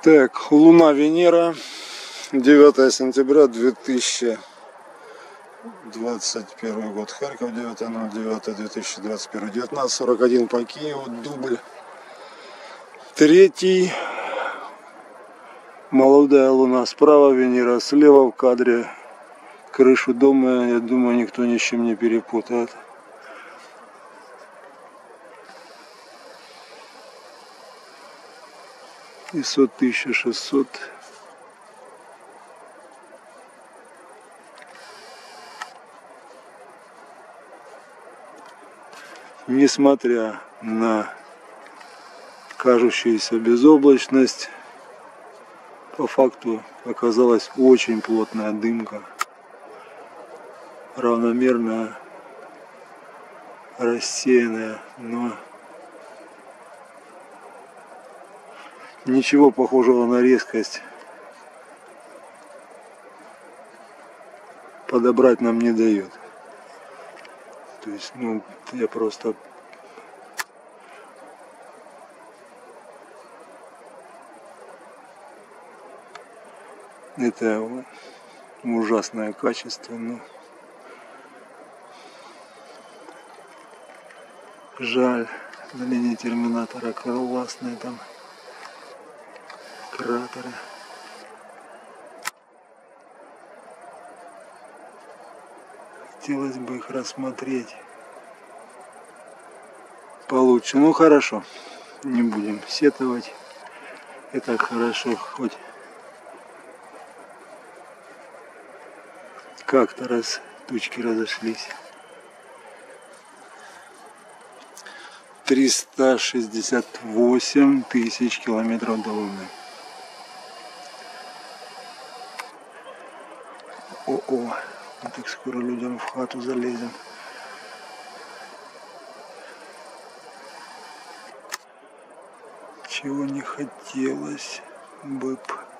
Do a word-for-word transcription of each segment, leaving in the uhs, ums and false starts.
Так, Луна, Венера, девятое сентября две тысячи двадцать первый год, Харьков, девятое ноль девятое две тысячи двадцать первый, девятнадцать сорок один по Киеву, дубль третий, молодая Луна справа, Венера слева в кадре, крышу дома, я думаю, никто ни с чем не перепутает. ИСО тысяча шестьсот. Несмотря на кажущуюся безоблачность, по факту оказалась очень плотная дымка, равномерно рассеянная, но ничего похожего на резкость подобрать нам не дает. То есть, ну, я просто это ужасное качество, но жаль, на линии терминатора классные там кратеры. Хотелось бы их рассмотреть получше. Ну хорошо, не будем сетовать. Это хорошо, хоть как-то раз тучки разошлись. триста шестьдесят восемь тысяч километров до Луны. О-о, мы так скоро людям в хату залезем. Чего не хотелось бы.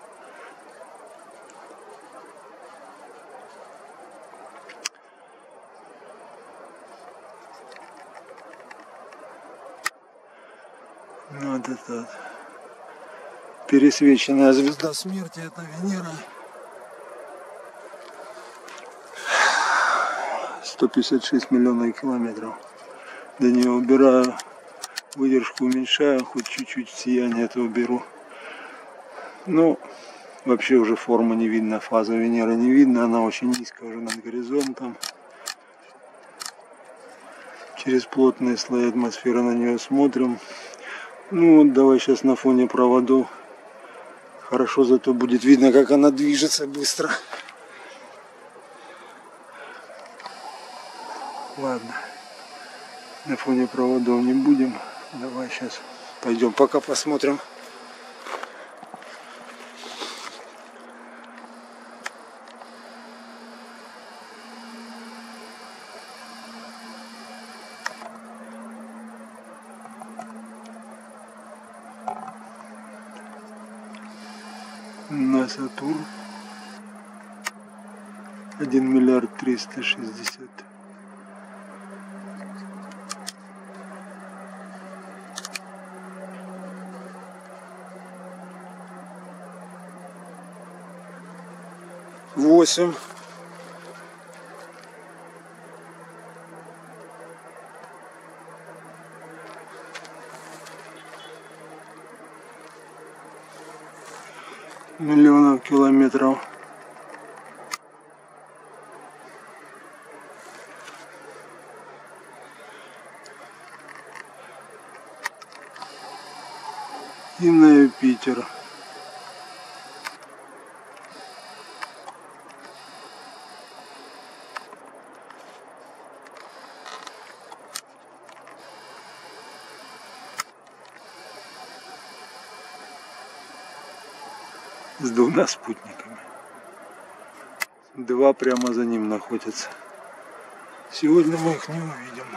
Вот это пересвеченная звезда смерти, это Венера. сто пятьдесят шесть миллионов километров. До нее убираю, выдержку уменьшаю, хоть чуть-чуть сияние это уберу. Ну, вообще уже формы не видно, фаза Венеры не видно, она очень низкая уже над горизонтом. Через плотные слои атмосферы на нее смотрим. Ну вот давай сейчас на фоне проводов. Хорошо, зато будет видно, как она движется быстро. Ладно, на фоне проводов не будем. Давай сейчас пойдем пока посмотрим. На Сатурн один миллиард триста шестьдесят. Восемь. Миллионов километров. И на Юпитер. С двумя спутниками. Два прямо за ним находятся. Сегодня мы их не увидим.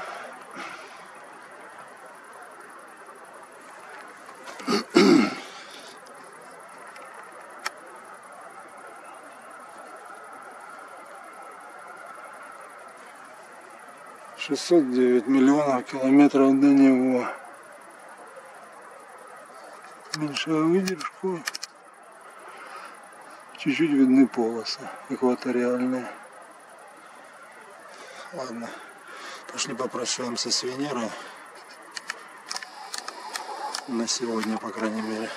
шестьсот девять миллионов километров до него. Уменьшаю выдержку. Чуть-чуть видны полосы экваториальные. Ладно, пошли попрощаемся с Венерой. На сегодня, по крайней мере.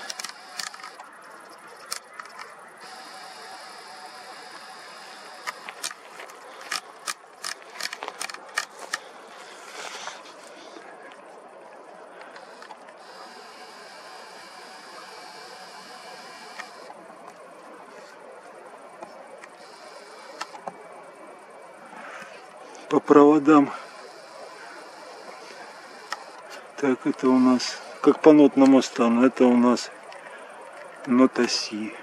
По проводам. Так, это у нас, как по нотному стану, это у нас нота Си.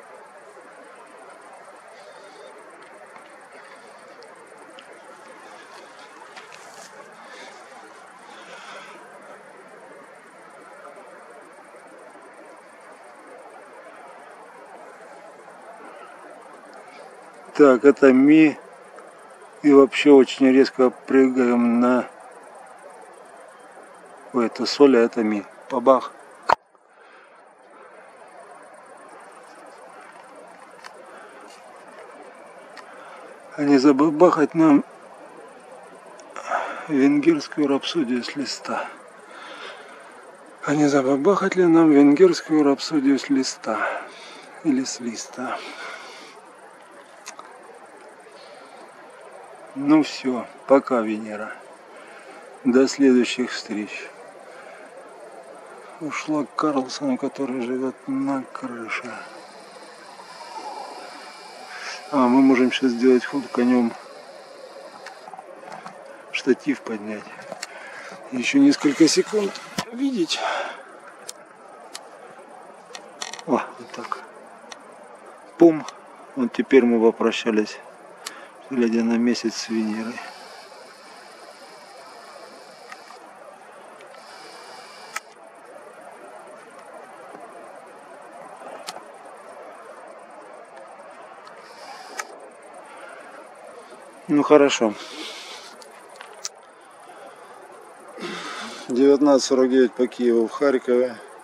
Так, это Ми. И вообще очень резко прыгаем на... Ой, это соль, а это Ми. Бабах. А не забабахать нам венгерскую рапсодию с листа. А не забабахать ли нам венгерскую рапсодию с листа? Или с листа? Ну все, пока, Венера. До следующих встреч. Ушла к Карлсону, который живет на крыше. А, мы можем сейчас сделать ход конем. Штатив поднять. Еще несколько секунд видеть. О, вот так. Пум. Вот теперь мы попрощались, глядя на месяц с Венерой. Ну хорошо. девятнадцать сорок девять по Киеву в Харькове.